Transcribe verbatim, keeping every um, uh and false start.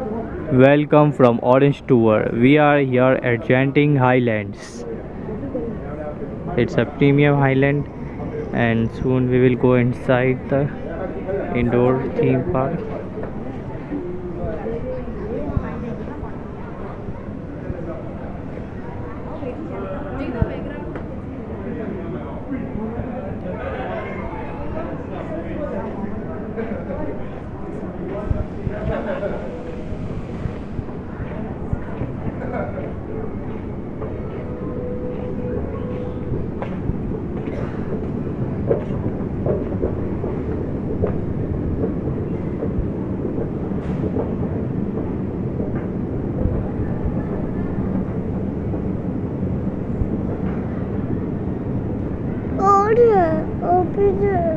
Welcome from Orange Tour. We are here at Genting Highlands. It's a premium highland, and soon we will go inside the indoor theme park. Order, open it.